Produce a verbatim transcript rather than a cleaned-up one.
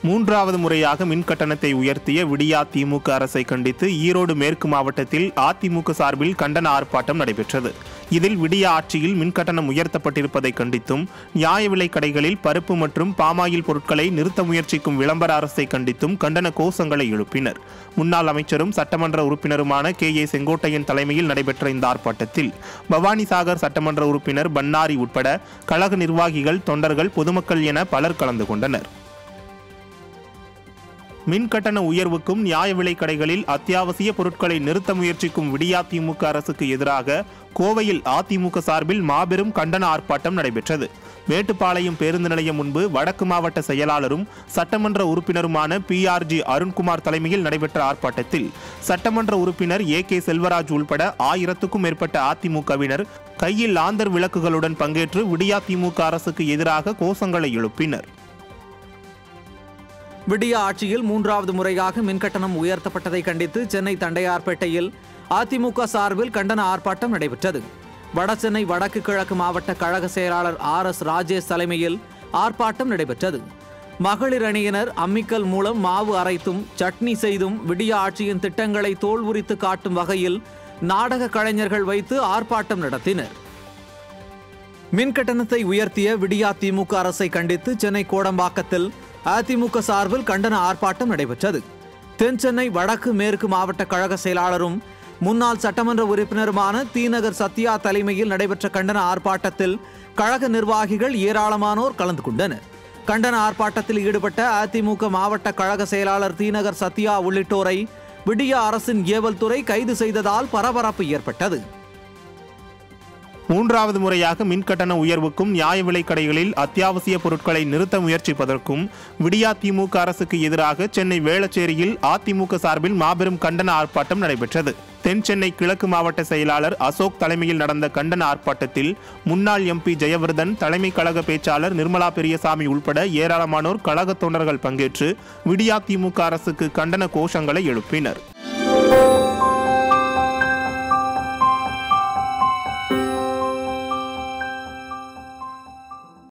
மூன்றாவது முறையாக மின் கட்டணத்தை உயர்த்திய விடியா திமுக அரசை கண்டித்து ஈரோடு மேற்கு மாவட்டத்தில் அதிமுக சார்பில் கண்டன ஆர்ப்பாட்டம் நடைபெற்றது. இதில் விடியா ஆட்சியில் மின்கட்டணம் உயர்த்தப்பட்டிருப்பதை கண்டித்தும், நியாய விலை கடைகளில் பருப்பு மற்றும் பாமாயில் பொருட்களை நிறுத்த முயற்சிக்கும் விளம்பர அரசை கண்டித்தும் கண்டன கோஷங்களை எழுப்பினர். முன்னாள் அமைச்சரும் சட்டமன்ற உறுப்பினருமான கே ஏ செங்கோட்டையன் தலைமையில் நடைபெற்ற இந்த ஆர்ப்பாட்டத்தில் பவானிசாகர் சட்டமன்ற உறுப்பினர் பன்னாரி உட்பட கழக நிர்வாகிகள், தொண்டர்கள், பொதுமக்கள் என பலர் கலந்து கொண்டனர். மின் கட்டண உயர்வுக்கும் நியாய விலை கடைகளில் அத்தியாவசிய பொருட்களை நிறுத்த முயற்சிக்கும் விடியா திமுக அரசுக்கு எதிராக கோவையில் அதிமுக சார்பில் மாபெரும் கண்டன ஆர்ப்பாட்டம் நடைபெற்றது. மேட்டுப்பாளையம் பேருந்து நிலையம் முன்பு வடக்கு மாவட்ட செயலாளரும் சட்டமன்ற உறுப்பினருமான பி ஆர் ஜி அருண்குமார் தலைமையில் நடைபெற்ற ஆர்ப்பாட்டத்தில் சட்டமன்ற உறுப்பினர் ஏ கே செல்வராஜ் உள்பட ஆயிரத்துக்கும் மேற்பட்ட அதிமுகவினர் கையில் லாந்தர் விளக்குகளுடன் பங்கேற்று விடியா திமுக அரசுக்கு எதிராக கோஷங்களை எழுப்பினர். விடியா ஆட்சியில் மூன்றாவது முறையாக மின்கட்டணம் உயர்த்தப்பட்டதை கண்டித்து சென்னை தண்டையார்பேட்டையில் அதிமுக சார்பில் கண்டன ஆர்ப்பாட்டம் நடைபெற்றது. வடசென்னை வடக்கு கிழக்கு மாவட்ட கழக செயலாளர் ஆர் எஸ் ராஜேஷ் தலைமையில் ஆர்ப்பாட்டம் நடைபெற்றது. மகளிர் அணியினர் அம்மிக்கல் மூலம் மாவு அரைத்தும் சட்னி செய்தும் விடியா ஆட்சியின் திட்டங்களை தோல் உரித்து காட்டும் வகையில் நாடக கலைஞர்கள் வைத்து ஆர்ப்பாட்டம் நடத்தினர். மின்கட்டணத்தை உயர்த்திய விடியா திமுக அரசை கண்டித்து சென்னை கோடம்பாக்கத்தில் அதிமுக சார்பில் கண்டன ஆர்ப்பாட்டம் நடைபெற்றது. தென் சென்னை வடக்கு மேற்கு மாவட்ட கழக செயலாளரும் முன்னாள் சட்டமன்ற உறுப்பினருமான தீநகர் சத்யா தலைமையில் நடைபெற்ற கண்டன ஆர்ப்பாட்டத்தில் கழக நிர்வாகிகள் ஏராளமானோர் கலந்து கொண்டனர். கண்டன ஆர்ப்பாட்டத்தில் ஈடுபட்ட அதிமுக மாவட்ட கழக செயலாளர் தீநகர் சத்யா உள்ளிட்டோரை விடியா அரசின் ஏவல் துறை கைது செய்ததால் பரபரப்பு ஏற்பட்டது. மூன்றாவது முறையாக மின்கட்டண உயர்வுக்கும் நியாய விலை கடைகளில் அத்தியாவசிய பொருட்களை நிறுத்த முயற்சிப்பதற்கும் விடியா திமுக அரசுக்கு எதிராக சென்னை வேளச்சேரியில் அதிமுக சார்பில் மாபெரும் கண்டன ஆர்ப்பாட்டம் நடைபெற்றது. தென் சென்னை கிழக்கு மாவட்ட செயலாளர் அசோக் தலைமையில் நடந்த கண்டன ஆர்ப்பாட்டத்தில் முன்னாள் எம் பி ஜெயவர்தன், தலைமை கழக பேச்சாளர் நிர்மலா பெரியசாமி உள்பட ஏராளமானோர் கழக தொண்டர்கள் பங்கேற்று விடியா திமுக அரசுக்கு கண்டன கோஷங்களை எழுப்பினர்.